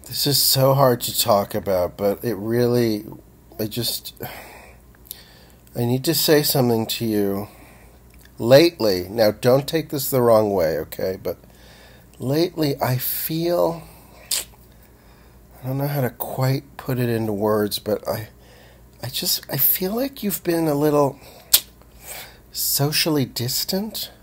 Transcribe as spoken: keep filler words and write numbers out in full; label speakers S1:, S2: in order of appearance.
S1: This is so hard to talk about, but it really, I just, I need to say something to you. Lately, now don't take this the wrong way, okay, but lately I feel, I don't know how to quite put it into words, but I, I just, I feel like you've been a little socially distant.